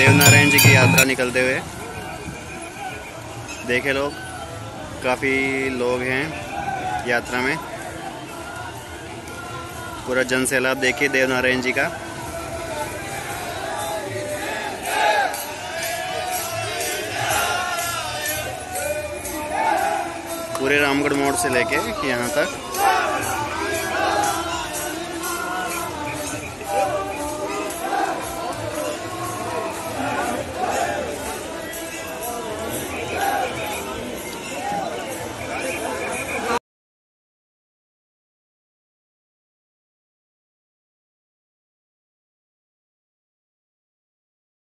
देवनारायण जी की यात्रा निकलते हुए देखे लोग, काफ़ी लोग हैं यात्रा में। पूरा जन सैलाब देखिए देवनारायण जी का। पूरे रामगढ़ मोड़ से लेके यहाँ तक